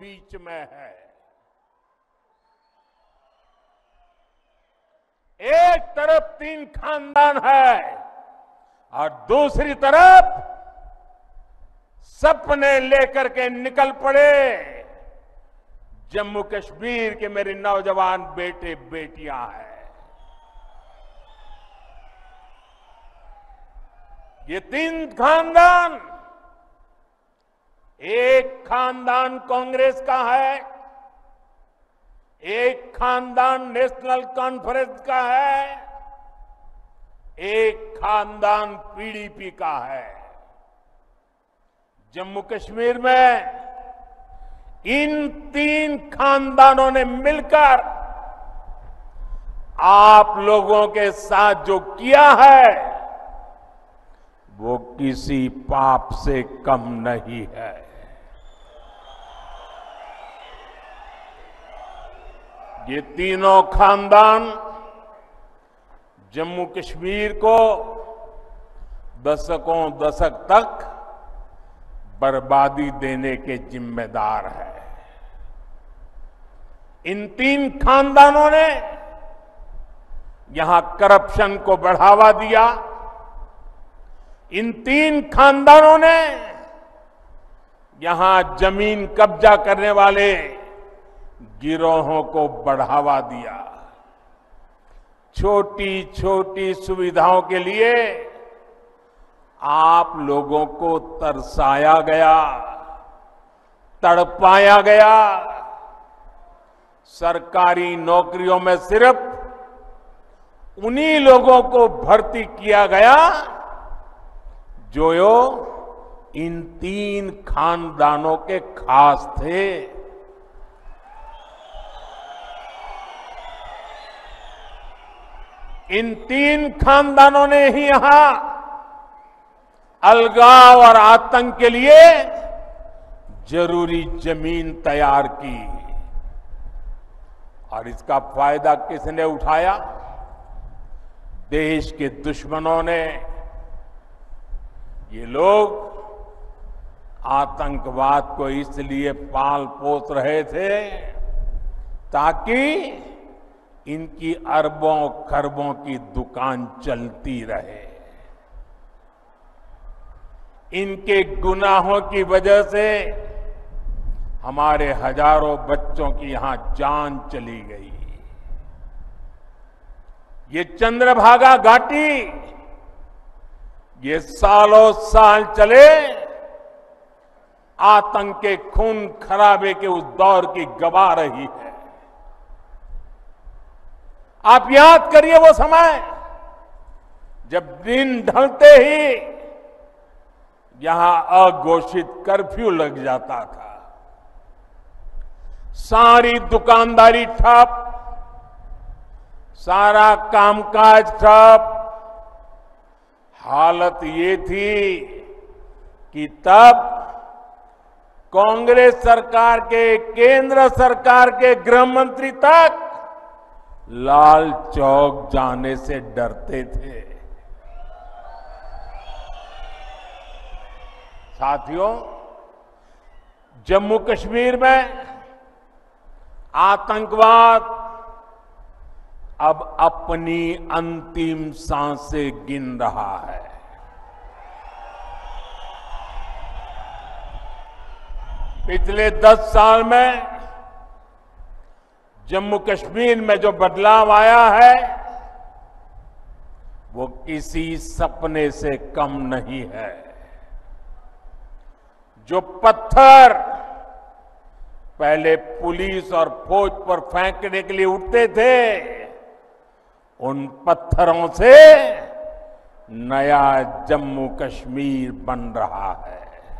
बीच में है। एक तरफ 3 खानदान है और दूसरी तरफ सपने लेकर के निकल पड़े जम्मू कश्मीर के मेरे नौजवान बेटे बेटियां हैं। ये 3 खानदान, एक खानदान कांग्रेस का है, एक खानदान नेशनल कॉन्फ्रेंस का है, एक खानदान पीडीपी का है। जम्मू कश्मीर में इन 3 खानदानों ने मिलकर आप लोगों के साथ जो किया है वो किसी पाप से कम नहीं है। ये तीनों खानदान जम्मू कश्मीर को दशक तक बर्बादी देने के जिम्मेदार है। इन 3 खानदानों ने यहां करप्शन को बढ़ावा दिया। इन 3 खानदानों ने यहां जमीन कब्जा करने वाले गिरोहों को बढ़ावा दिया। छोटी छोटी सुविधाओं के लिए आप लोगों को तरसाया गया, तड़पाया गया। सरकारी नौकरियों में सिर्फ उन्हीं लोगों को भर्ती किया गया जो इन 3 खानदानों के खास थे। इन 3 खानदानों ने ही यहां अलगाव और आतंक के लिए जरूरी जमीन तैयार की और इसका फायदा किसने उठाया? देश के दुश्मनों ने। ये लोग आतंकवाद को इसलिए पाल पोस रहे थे ताकि इनकी अरबों खरबों की दुकान चलती रहे। इनके गुनाहों की वजह से हमारे हजारों बच्चों की यहां जान चली गई। ये चंद्रभागा घाटी ये सालों साल चले आतंक के खून खराबे के उस दौर की गवाह रही है। आप याद करिए वो समय जब दिन ढलते ही यहां अघोषित कर्फ्यू लग जाता था। सारी दुकानदारी ठप, सारा कामकाज ठप। हालत ये थी कि तब कांग्रेस सरकार के, केंद्र सरकार के गृह मंत्री तक लाल चौक जाने से डरते थे। साथियों, जम्मू कश्मीर में आतंकवाद अब अपनी अंतिम सांसें गिन रहा है। पिछले 10 साल में जम्मू कश्मीर में जो बदलाव आया है वो किसी सपने से कम नहीं है। जो पत्थर पहले पुलिस और फौज पर फेंकने के लिए उठते थे, उन पत्थरों से नया जम्मू कश्मीर बन रहा है।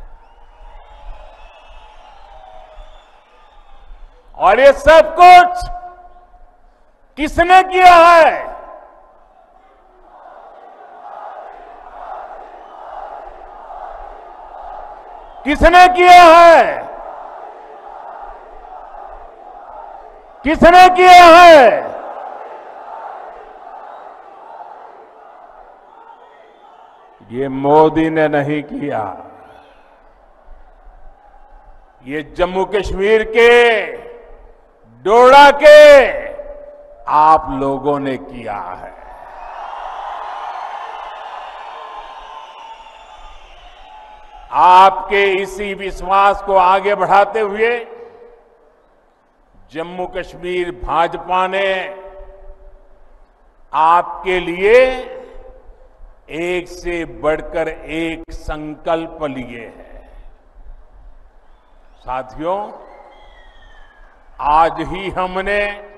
और ये सब कुछ किसने किया है? किसने किया है? किसने किया है? ये मोदी ने नहीं किया, ये जम्मू कश्मीर के डोडा के आप लोगों ने किया है। आपके इसी विश्वास को आगे बढ़ाते हुए जम्मू कश्मीर भाजपा ने आपके लिए एक से बढ़कर एक संकल्प लिए हैं। साथियों, आज ही हमने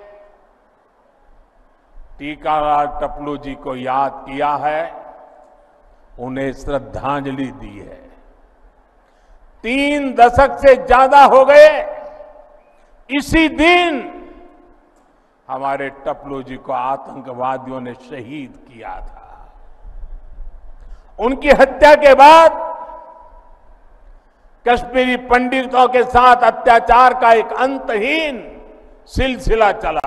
टीकाराम टपलू जी को याद किया है, उन्हें श्रद्धांजलि दी है। 3 दशक से ज्यादा हो गए इसी दिन हमारे टपलू जी को आतंकवादियों ने शहीद किया था। उनकी हत्या के बाद कश्मीरी पंडितों के साथ अत्याचार का एक अंतहीन सिलसिला चला।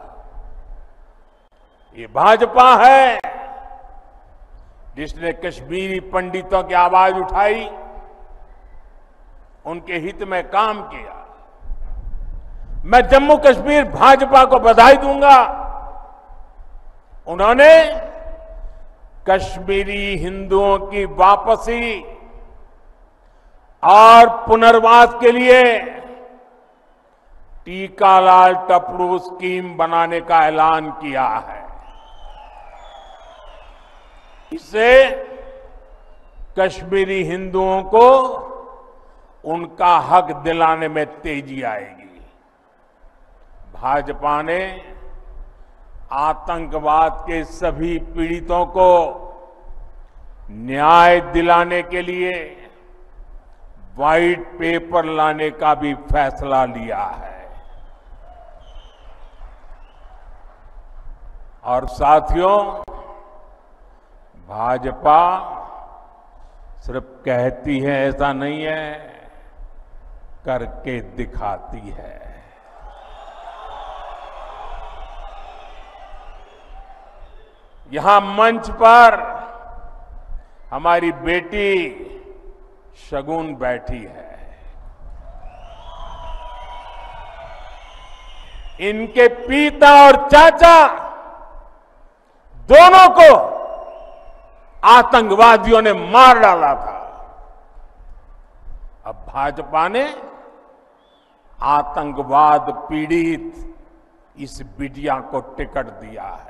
ये भाजपा है जिसने कश्मीरी पंडितों की आवाज उठाई, उनके हित में काम किया। मैं जम्मू कश्मीर भाजपा को बधाई दूंगा। उन्होंने कश्मीरी हिंदुओं की वापसी और पुनर्वास के लिए टीकालाल टपलू स्कीम बनाने का ऐलान किया है। इससे कश्मीरी हिंदुओं को उनका हक दिलाने में तेजी आएगी। भाजपा ने आतंकवाद के सभी पीड़ितों को न्याय दिलाने के लिए व्हाइट पेपर लाने का भी फैसला लिया है। और साथियों, भाजपा सिर्फ कहती है ऐसा नहीं है, करके दिखाती है। यहां मंच पर हमारी बेटी शगुन बैठी है। इनके पिता और चाचा दोनों को आतंकवादियों ने मार डाला था। अब भाजपा ने आतंकवाद पीड़ित इस बिटिया को टिकट दिया है।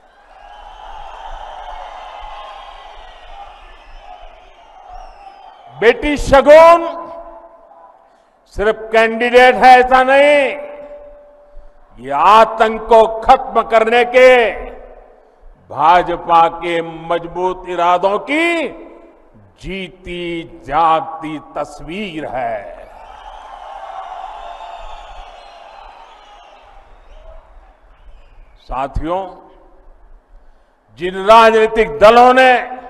बेटी शगुन सिर्फ कैंडिडेट है ऐसा नहीं, ये आतंक को खत्म करने के भाजपा के मजबूत इरादों की जीती जागती तस्वीर है। साथियों, जिन राजनीतिक दलों ने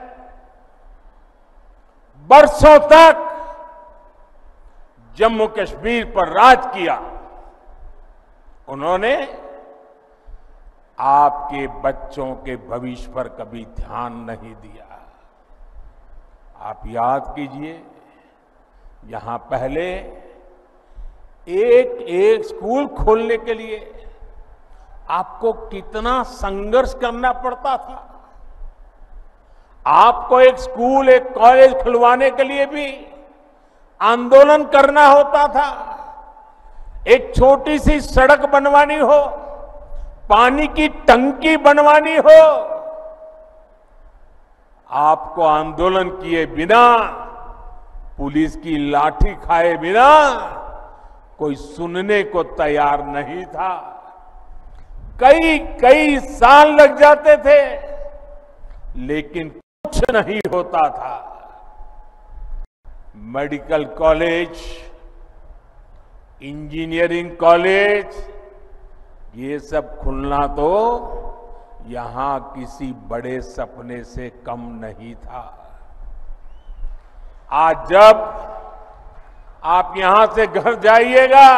बरसों तक जम्मू कश्मीर पर राज किया, उन्होंने आपके बच्चों के भविष्य पर कभी ध्यान नहीं दिया। आप याद कीजिए, यहां पहले एक एक स्कूल खोलने के लिए आपको कितना संघर्ष करना पड़ता था। आपको एक स्कूल, एक कॉलेज खुलवाने के लिए भी आंदोलन करना होता था। एक छोटी सी सड़क बनवानी हो, पानी की टंकी बनवानी हो, आपको आंदोलन किए बिना, पुलिस की लाठी खाए बिना कोई सुनने को तैयार नहीं था। कई कई साल लग जाते थे, लेकिन कुछ नहीं होता था। मेडिकल कॉलेज, इंजीनियरिंग कॉलेज, ये सब खुलना तो यहां किसी बड़े सपने से कम नहीं था। आज जब आप यहां से घर जाइएगा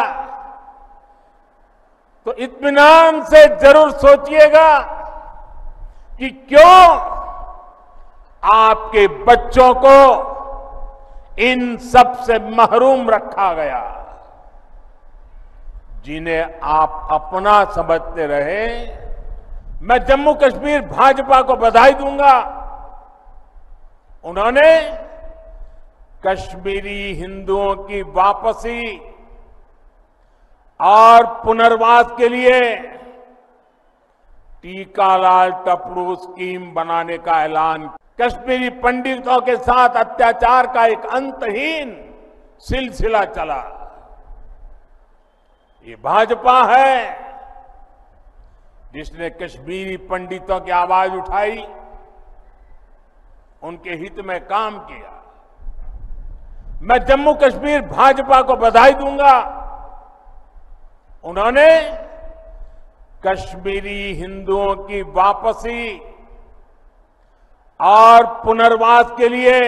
तो इत्मीनान से जरूर सोचिएगा कि क्यों आपके बच्चों को इन सब से महरूम रखा गया। जिन्हें आप अपना समझते रहे, मैं जम्मू कश्मीर भाजपा को बधाई दूंगा। उन्होंने कश्मीरी हिंदुओं की वापसी और पुनर्वास के लिए टीकालाल टपलू स्कीम बनाने का ऐलान, कश्मीरी पंडितों के साथ अत्याचार का एक अंतहीन सिलसिला चला। ये भाजपा है जिसने कश्मीरी पंडितों की आवाज उठाई, उनके हित में काम किया। मैं जम्मू कश्मीर भाजपा को बधाई दूंगा। उन्होंने कश्मीरी हिंदुओं की वापसी और पुनर्वास के लिए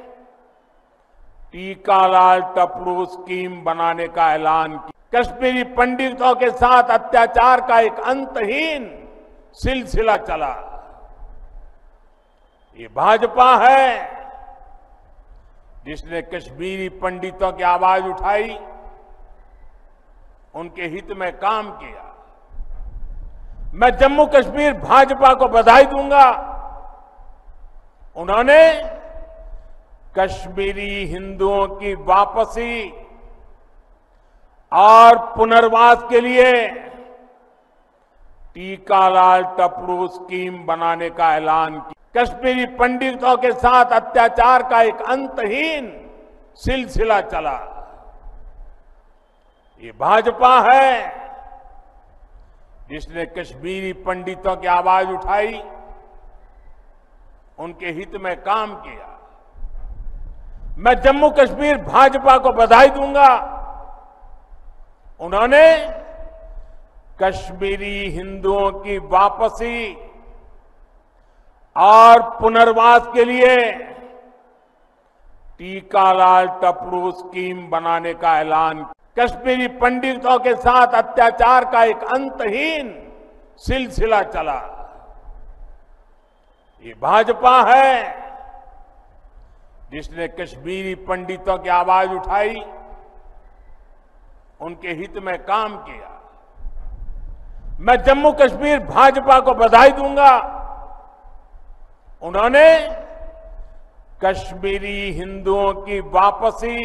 टीकालाल टपलू स्कीम बनाने का ऐलान किया। कश्मीरी पंडितों के साथ अत्याचार का एक अंतहीन सिलसिला चला। ये भाजपा है जिसने कश्मीरी पंडितों की आवाज उठाई, उनके हित में काम किया। मैं जम्मू कश्मीर भाजपा को बधाई दूंगा। उन्होंने कश्मीरी हिंदुओं की वापसी और पुनर्वास के लिए टीकालाल टपलू स्कीम बनाने का ऐलान किया। कश्मीरी पंडितों के साथ अत्याचार का एक अंतहीन सिलसिला चला। ये भाजपा है जिसने कश्मीरी पंडितों की आवाज उठाई, उनके हित में काम किया। मैं जम्मू कश्मीर भाजपा को बधाई दूंगा। उन्होंने कश्मीरी हिंदुओं की वापसी और पुनर्वास के लिए टीकालाल टपलू स्कीम बनाने का ऐलान किया। कश्मीरी पंडितों के साथ अत्याचार का एक अंतहीन सिलसिला चला। ये भाजपा है जिसने कश्मीरी पंडितों की आवाज उठाई, उनके हित में काम किया। मैं जम्मू कश्मीर भाजपा को बधाई दूंगा। उन्होंने कश्मीरी हिंदुओं की वापसी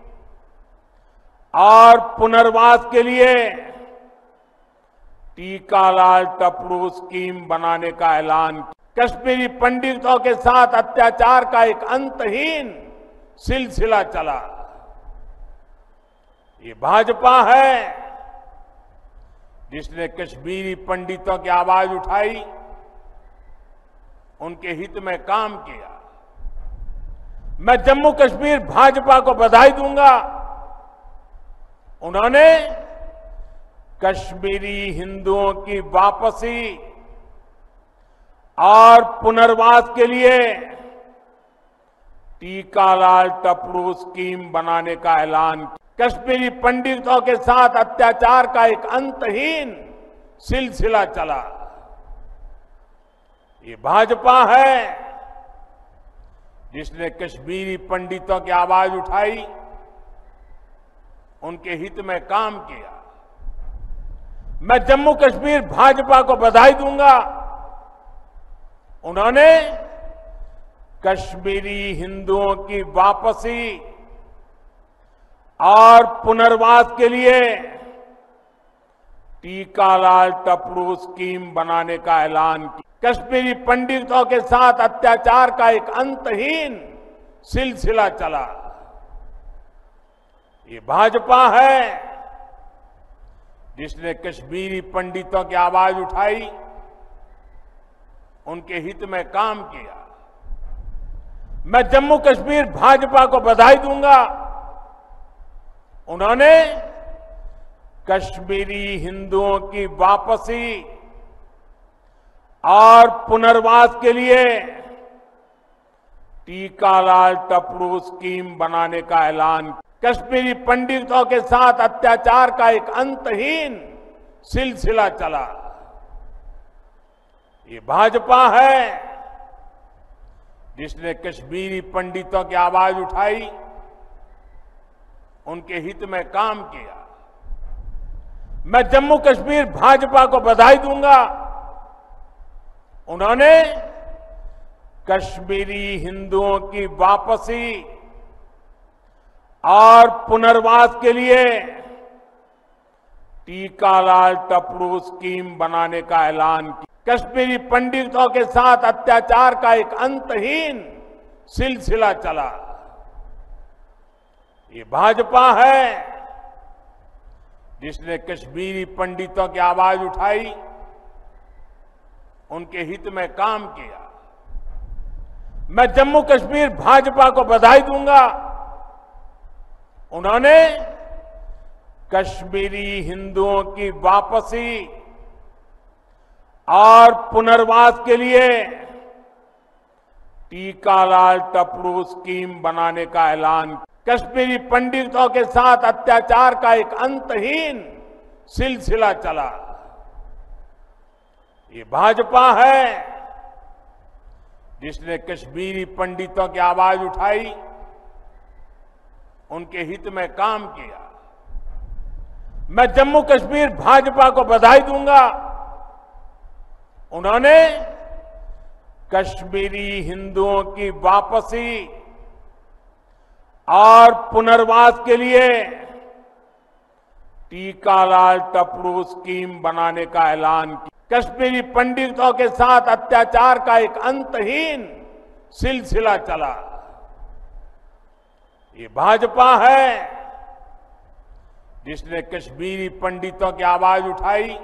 और पुनर्वास के लिए टीकालाल टपलू स्कीम बनाने का ऐलान किया। कश्मीरी पंडितों के साथ अत्याचार का एक अंतहीन सिलसिला चला। ये भाजपा है जिसने कश्मीरी पंडितों की आवाज उठाई, उनके हित में काम किया। मैं जम्मू कश्मीर भाजपा को बधाई दूंगा। उन्होंने कश्मीरी हिंदुओं की वापसी और पुनर्वास के लिए टीकालाल टपलू स्कीम बनाने का ऐलान किया। कश्मीरी पंडितों के साथ अत्याचार का एक अंतहीन सिलसिला चला। ये भाजपा है जिसने कश्मीरी पंडितों की आवाज उठाई, उनके हित में काम किया। मैं जम्मू कश्मीर भाजपा को बधाई दूंगा। उन्होंने कश्मीरी हिंदुओं की वापसी और पुनर्वास के लिए टीकालाल टपलू स्कीम बनाने का ऐलान किया। कश्मीरी पंडितों के साथ अत्याचार का एक अंतहीन सिलसिला चला। ये भाजपा है जिसने कश्मीरी पंडितों की आवाज उठाई, उनके हित में काम किया। मैं जम्मू कश्मीर भाजपा को बधाई दूंगा। उन्होंने कश्मीरी हिंदुओं की वापसी और पुनर्वास के लिए टीकालाल टपलू स्कीम बनाने का ऐलान किया। कश्मीरी पंडितों के साथ अत्याचार का एक अंतहीन सिलसिला चला। ये भाजपा है जिसने कश्मीरी पंडितों की आवाज उठाई, उनके हित में काम किया। मैं जम्मू कश्मीर भाजपा को बधाई दूंगा। उन्होंने कश्मीरी हिंदुओं की वापसी और पुनर्वास के लिए टीकालाल टपड़ू स्कीम बनाने का ऐलान किया। कश्मीरी पंडितों के साथ अत्याचार का एक अंतहीन सिलसिला चला। ये भाजपा है जिसने कश्मीरी पंडितों की आवाज उठाई, उनके हित में काम किया। मैं जम्मू कश्मीर भाजपा को बधाई दूंगा। उन्होंने कश्मीरी हिंदुओं की वापसी और पुनर्वास के लिए टीकालाल टपड़ू स्कीम बनाने का ऐलान किया। कश्मीरी पंडितों के साथ अत्याचार का एक अंतहीन सिलसिला चला। ये भाजपा है जिसने कश्मीरी पंडितों की आवाज उठाई, उनके हित में काम किया। मैं जम्मू कश्मीर भाजपा को बधाई दूंगा। उन्होंने कश्मीरी हिंदुओं की वापसी और पुनर्वास के लिए टीकालाल टपड़ू स्कीम बनाने का ऐलान किया। कश्मीरी पंडितों के साथ अत्याचार का एक अंतहीन सिलसिला चला। ये भाजपा है जिसने कश्मीरी पंडितों की आवाज उठाई,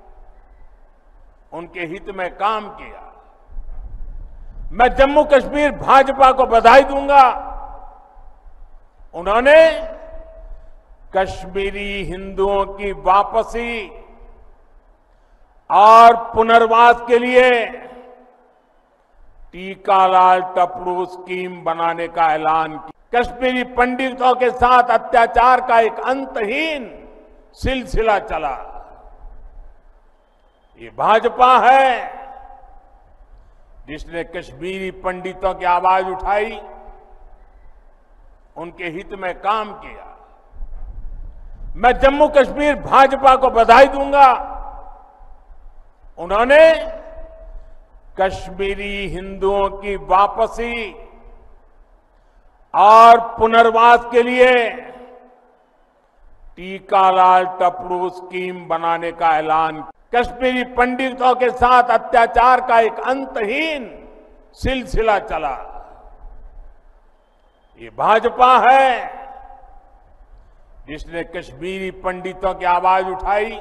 उनके हित में काम किया। मैं जम्मू कश्मीर भाजपा को बधाई दूंगा। उन्होंने कश्मीरी हिंदुओं की वापसी और पुनर्वास के लिए टीकालाल टपड़ू स्कीम बनाने का ऐलान किया। कश्मीरी पंडितों के साथ अत्याचार का एक अंतहीन सिलसिला चला। ये भाजपा है जिसने कश्मीरी पंडितों की आवाज उठाई, उनके हित में काम किया। मैं जम्मू कश्मीर भाजपा को बधाई दूंगा। उन्होंने कश्मीरी हिंदुओं की वापसी और पुनर्वास के लिए टीकालाल टपड़ू स्कीम बनाने का ऐलान किया। कश्मीरी पंडितों के साथ अत्याचार का एक अंतहीन सिलसिला चला। ये भाजपा है जिसने कश्मीरी पंडितों की आवाज उठाई,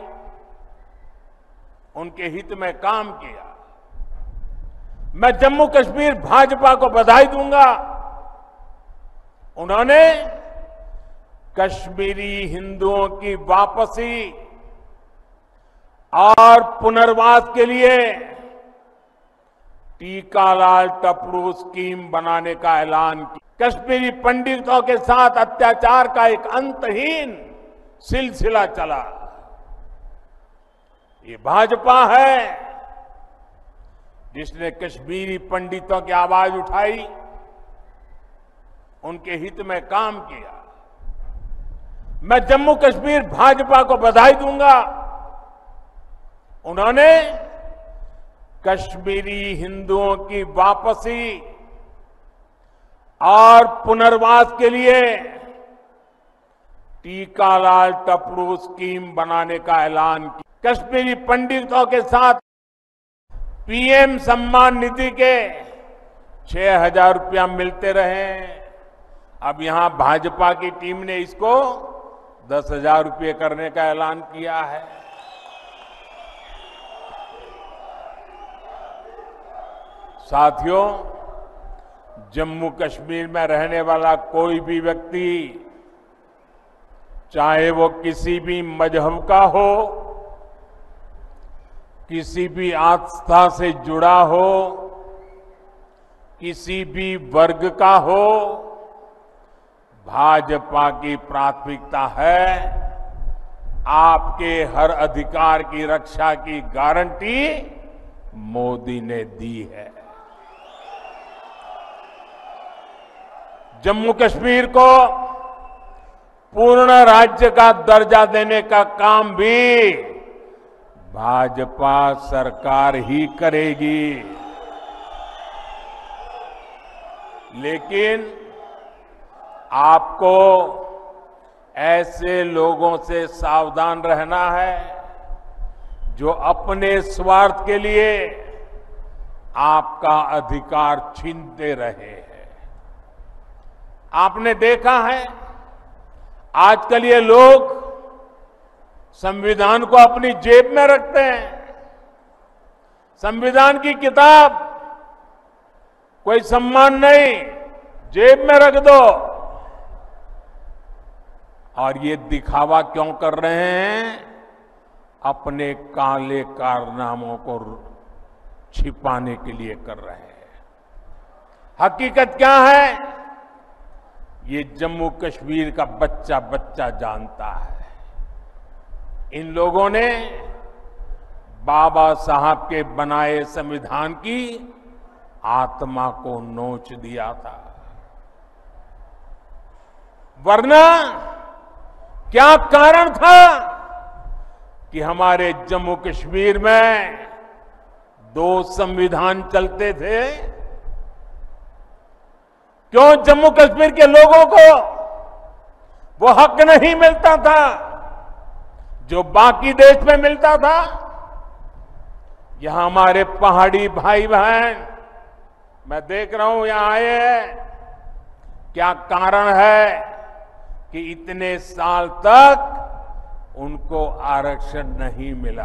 उनके हित में काम किया। मैं जम्मू कश्मीर भाजपा को बधाई दूंगा। उन्होंने कश्मीरी हिंदुओं की वापसी और पुनर्वास के लिए टीकालाल टपड़ू स्कीम बनाने का ऐलान किया। कश्मीरी पंडितों के साथ अत्याचार का एक अंतहीन सिलसिला चला। ये भाजपा है जिसने कश्मीरी पंडितों की आवाज उठाई, उनके हित में काम किया। मैं जम्मू कश्मीर भाजपा को बधाई दूंगा। उन्होंने कश्मीरी हिंदुओं की वापसी और पुनर्वास के लिए टीकालाल टपड़ू स्कीम बनाने का ऐलान किया। कश्मीरी पंडितों के साथ पीएम सम्मान निधि के 6,000 रुपया मिलते रहे। अब यहां भाजपा की टीम ने इसको 10,000 रुपये करने का ऐलान किया है। साथियों, जम्मू कश्मीर में रहने वाला कोई भी व्यक्ति, चाहे वो किसी भी मजहब का हो, किसी भी आस्था से जुड़ा हो, किसी भी वर्ग का हो, भाजपा की प्राथमिकता है आपके हर अधिकार की रक्षा की गारंटी मोदी ने दी है। जम्मू कश्मीर को पूर्ण राज्य का दर्जा देने का काम भी भाजपा सरकार ही करेगी। लेकिन आपको ऐसे लोगों से सावधान रहना है जो अपने स्वार्थ के लिए आपका अधिकार छीनते रहे हैं। आपने देखा है आजकल ये लोग संविधान को अपनी जेब में रखते हैं। संविधान की किताब कोई सम्मान नहीं, जेब में रख दो। और ये दिखावा क्यों कर रहे हैं? अपने काले कारनामों को छिपाने के लिए कर रहे हैं। हकीकत क्या है? ये जम्मू कश्मीर का बच्चा बच्चा जानता है। इन लोगों ने बाबा साहब के बनाए संविधान की आत्मा को नोच दिया था। वरना क्या कारण था कि हमारे जम्मू कश्मीर में 2 संविधान चलते थे? क्यों जम्मू कश्मीर के लोगों को वो हक नहीं मिलता था जो बाकी देश में मिलता था? यहां हमारे पहाड़ी भाई बहन, मैं देख रहा हूं यहां आए हैं। क्या कारण है कि इतने साल तक उनको आरक्षण नहीं मिला?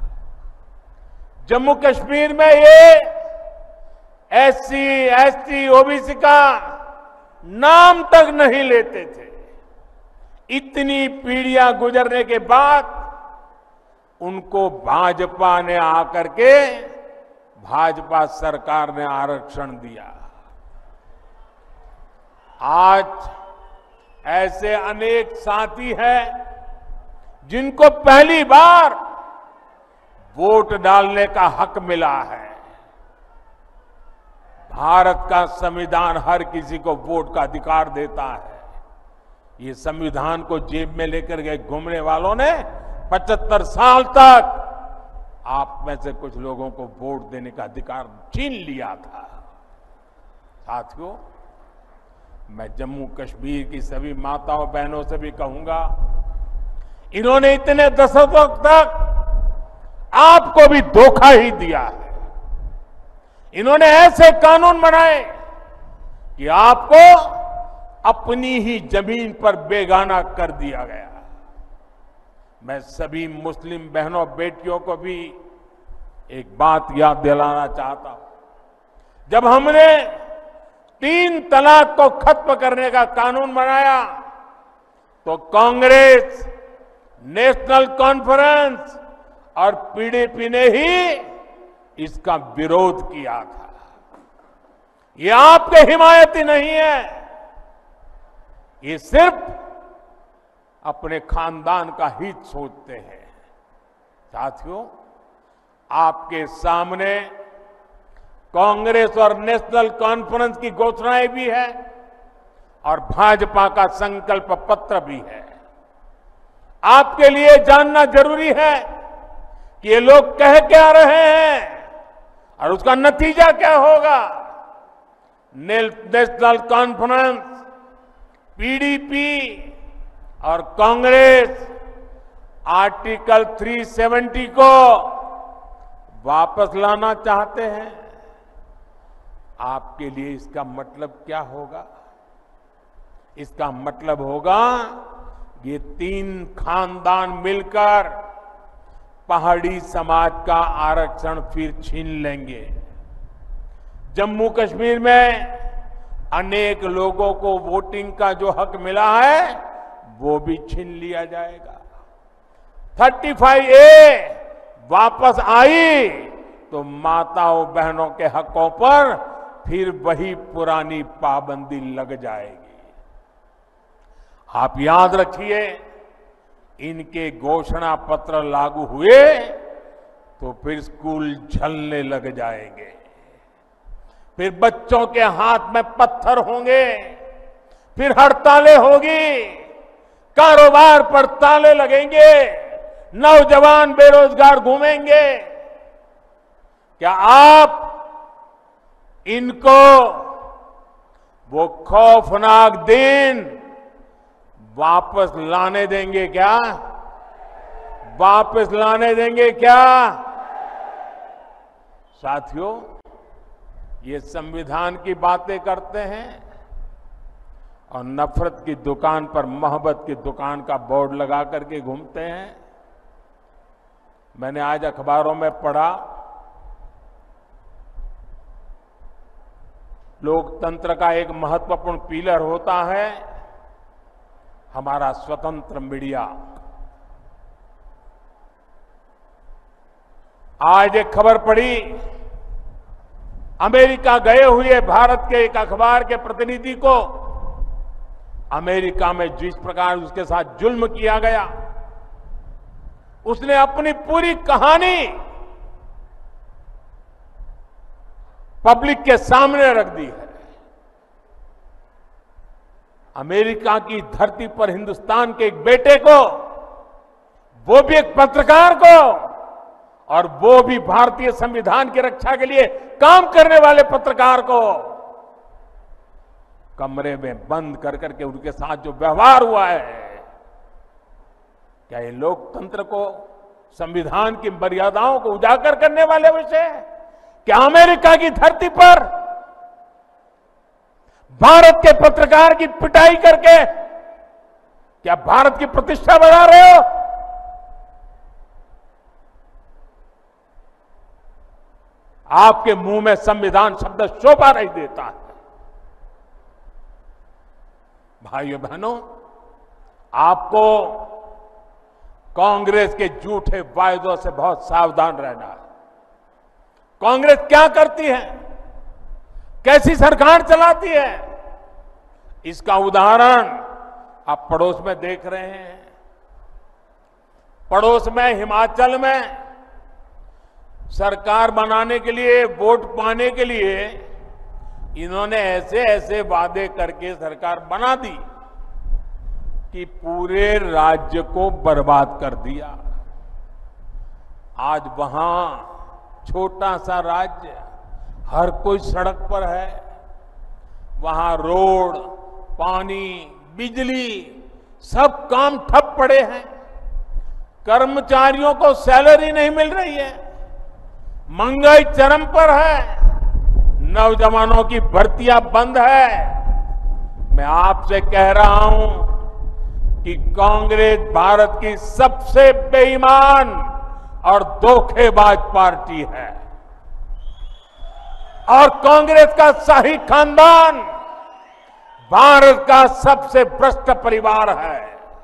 जम्मू कश्मीर में ये एससी, एसटी, ओबीसी का नाम तक नहीं लेते थे। इतनी पीढ़ियां गुजरने के बाद उनको भाजपा ने आकर के, भाजपा सरकार ने आरक्षण दिया। आज ऐसे अनेक साथी हैं जिनको पहली बार वोट डालने का हक मिला है। भारत का संविधान हर किसी को वोट का अधिकार देता है। ये संविधान को जेब में लेकर के घूमने वालों ने 75 साल तक आप में से कुछ लोगों को वोट देने का अधिकार छीन लिया था। साथियों, मैं जम्मू कश्मीर की सभी माताओं बहनों से भी कहूंगा, इन्होंने इतने दशकों तक आपको भी धोखा ही दिया है। इन्होंने ऐसे कानून बनाए कि आपको अपनी ही जमीन पर बेगाना कर दिया गया। मैं सभी मुस्लिम बहनों बेटियों को भी एक बात याद दिलाना चाहता हूं। जब हमने 3 तलाक को खत्म करने का कानून बनाया तो कांग्रेस, नेशनल कॉन्फ्रेंस और पीडीपी ने ही इसका विरोध किया था। ये आपके हिमायती नहीं है, ये सिर्फ अपने खानदान का हित सोचते हैं। साथियों, आपके सामने कांग्रेस और नेशनल कॉन्फ्रेंस की घोषणाएं भी है और भाजपा का संकल्प पत्र भी है। आपके लिए जानना जरूरी है कि ये लोग कह क्या रहे हैं और उसका नतीजा क्या होगा। नेशनल कॉन्फ्रेंस, पीडीपी और कांग्रेस आर्टिकल 370 को वापस लाना चाहते हैं। आपके लिए इसका मतलब क्या होगा? इसका मतलब होगा ये 3 खानदान मिलकर पहाड़ी समाज का आरक्षण फिर छीन लेंगे। जम्मू कश्मीर में अनेक लोगों को वोटिंग का जो हक मिला है वो भी छीन लिया जाएगा। 35A वापस आई तो माताओं बहनों के हकों पर फिर वही पुरानी पाबंदी लग जाएगी। आप याद रखिए, इनके घोषणा पत्र लागू हुए तो फिर स्कूल जलने लग जाएंगे, फिर बच्चों के हाथ में पत्थर होंगे, फिर हड़तालें होगी, कारोबार पर ताले लगेंगे, नौजवान बेरोजगार घूमेंगे। क्या आप इनको वो खौफनाक दिन वापस लाने देंगे क्या? वापस लाने देंगे क्या? साथियों, ये संविधान की बातें करते हैं और नफरत की दुकान पर मोहब्बत की दुकान का बोर्ड लगा करके घूमते हैं। मैंने आज अखबारों में पढ़ा, लोकतंत्र का एक महत्वपूर्ण पिलर होता है हमारा स्वतंत्र मीडिया। आज एक खबर पड़ी, अमेरिका गए हुए भारत के एक अखबार के प्रतिनिधि को अमेरिका में जिस प्रकार उसके साथ जुल्म किया गया, उसने अपनी पूरी कहानी पब्लिक के सामने रख दी है। अमेरिका की धरती पर हिंदुस्तान के एक बेटे को, वो भी एक पत्रकार को, और वो भी भारतीय संविधान की रक्षा के लिए काम करने वाले पत्रकार को कमरे में बंद कर करके उनके साथ जो व्यवहार हुआ है, क्या ये लोकतंत्र को, संविधान की मर्यादाओं को उजागर करने वाले विषय है? क्या अमेरिका की धरती पर भारत के पत्रकार की पिटाई करके क्या भारत की प्रतिष्ठा बढ़ा रहे हो? आपके मुंह में संविधान शब्द शोभा नहीं देता है। भाइयों बहनों, आपको कांग्रेस के झूठे वायदों से बहुत सावधान रहना है। कांग्रेस क्या करती है, कैसी सरकार चलाती है, इसका उदाहरण आप पड़ोस में देख रहे हैं। पड़ोस में हिमाचल में सरकार बनाने के लिए, वोट पाने के लिए इन्होंने ऐसे ऐसे वादे करके सरकार बना दी कि पूरे राज्य को बर्बाद कर दिया। आज वहां छोटा सा राज्य, हर कोई सड़क पर है, वहां रोड, पानी, बिजली, सब काम ठप पड़े हैं। कर्मचारियों को सैलरी नहीं मिल रही है, महंगाई चरम पर है, नौजवानों की भर्तियां बंद है। मैं आपसे कह रहा हूं कि कांग्रेस भारत की सबसे बेईमान और धोखेबाज पार्टी है, और कांग्रेस का शाही खानदान भारत का सबसे भ्रष्ट परिवार है।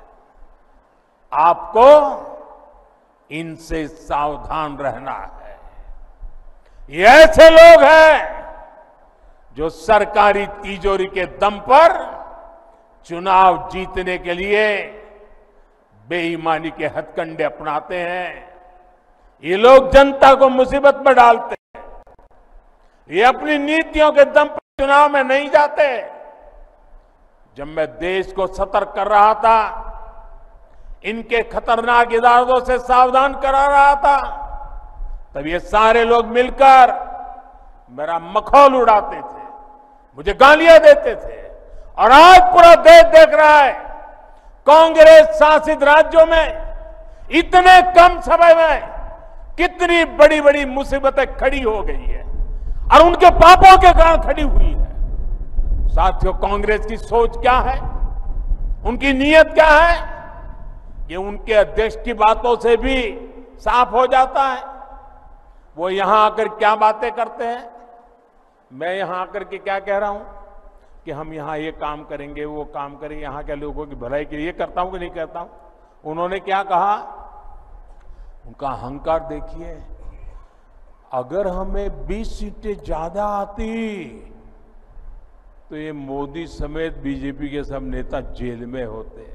आपको इनसे सावधान रहना है। ये ऐसे लोग हैं जो सरकारी तिजोरी के दम पर चुनाव जीतने के लिए बेईमानी के हथकंडे अपनाते हैं। ये लोग जनता को मुसीबत में डालते हैं। ये अपनी नीतियों के दम पर चुनाव में नहीं जाते। जब मैं देश को सतर्क कर रहा था, इनके खतरनाक इरादों से सावधान करा रहा था, तब ये सारे लोग मिलकर मेरा मखौल उड़ाते थे, मुझे गालियां देते थे। और आज पूरा देश देख रहा है, कांग्रेस शासित राज्यों में इतने कम समय में कितनी बड़ी बड़ी मुसीबतें खड़ी हो गई है, और उनके पापों के कारण खड़ी हुई है। साथियों, कांग्रेस की सोच क्या है, उनकी नीयत क्या है, ये उनके अध्यक्ष की बातों से भी साफ हो जाता है। वो यहां आकर क्या बातें करते हैं, मैं यहां आकर के क्या कह रहा हूं कि हम यहां ये काम करेंगे, वो काम करेंगे, यहां के लोगों की भलाई के लिए करता हूं कि नहीं करता हूं। उन्होंने क्या कहा, उनका अहंकार देखिए, अगर हमें 20 सीटें ज्यादा आती तो ये मोदी समेत बीजेपी के सब नेता जेल में होते।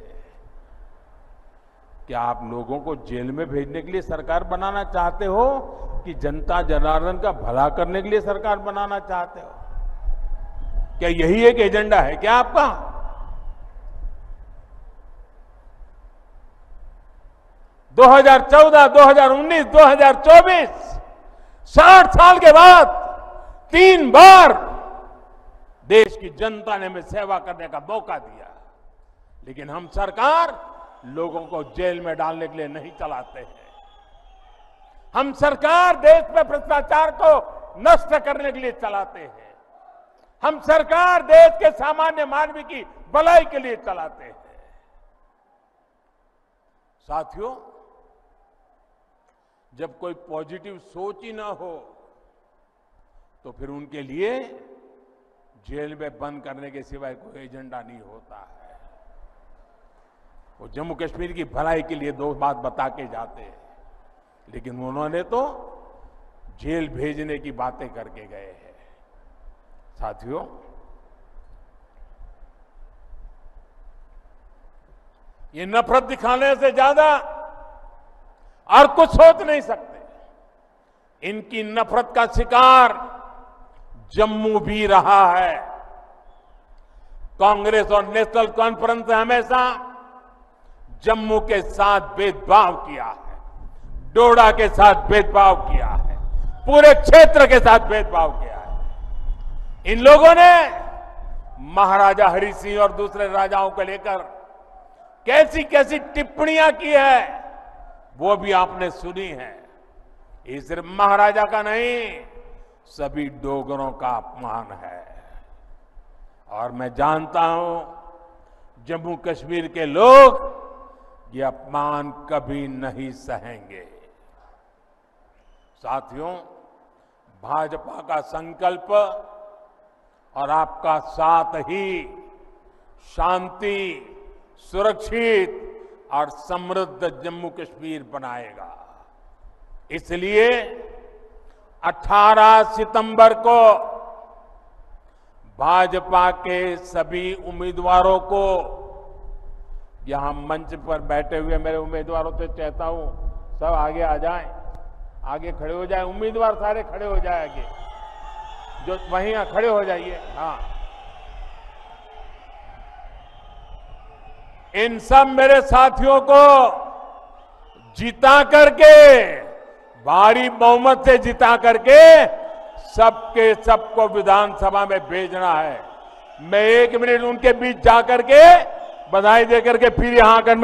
क्या आप लोगों को जेल में भेजने के लिए सरकार बनाना चाहते हो कि जनता जनार्दन का भला करने के लिए सरकार बनाना चाहते हो? क्या यही एक एजेंडा है क्या आपका? 2014, 2019, 2024 60 साल के बाद 3 बार देश की जनता ने हमें सेवा करने का मौका दिया। लेकिन हम सरकार लोगों को जेल में डालने के लिए नहीं चलाते हैं। हम सरकार देश में भ्रष्टाचार को नष्ट करने के लिए चलाते हैं। हम सरकार देश के सामान्य मानवी की भलाई के लिए चलाते हैं। साथियों, जब कोई पॉजिटिव सोच ही ना हो तो फिर उनके लिए जेल में बंद करने के सिवाय कोई एजेंडा नहीं होता है। वो जम्मू कश्मीर की भलाई के लिए 2 बात बता के जाते हैं, लेकिन उन्होंने तो जेल भेजने की बातें करके गए हैं। साथियों, ये नफरत दिखाने से ज्यादा और कुछ सोच नहीं सकते। इनकी नफरत का शिकार जम्मू भी रहा है। कांग्रेस और नेशनल कॉन्फ्रेंस ने हमेशा जम्मू के साथ भेदभाव किया है, डोडा के साथ भेदभाव किया है, पूरे क्षेत्र के साथ भेदभाव किया है। इन लोगों ने महाराजा हरि सिंह और दूसरे राजाओं को लेकर कैसी कैसी टिप्पणियां की है वो भी आपने सुनी है। ये सिर्फ महाराजा का नहीं, सभी डोगरों का अपमान है। और मैं जानता हूं जम्मू कश्मीर के लोग ये अपमान कभी नहीं सहेंगे। साथियों, भाजपा का संकल्प और आपका साथ ही शांति, सुरक्षित और समृद्ध जम्मू कश्मीर बनाएगा। इसलिए 18 सितंबर को भाजपा के सभी उम्मीदवारों को, यहां मंच पर बैठे हुए मेरे उम्मीदवारों से चाहता हूं सब आगे आ जाएं, आगे खड़े हो जाएं। उम्मीदवार सारे खड़े हो जाए आगे, जो वहीं खड़े हो जाइए। हाँ, इन सब मेरे साथियों को जिता करके, भारी बहुमत से जिता करके सबके सबको विधानसभा में भेजना है। मैं 1 मिनट उनके बीच जाकर के बधाई देकर के फिर यहां आकर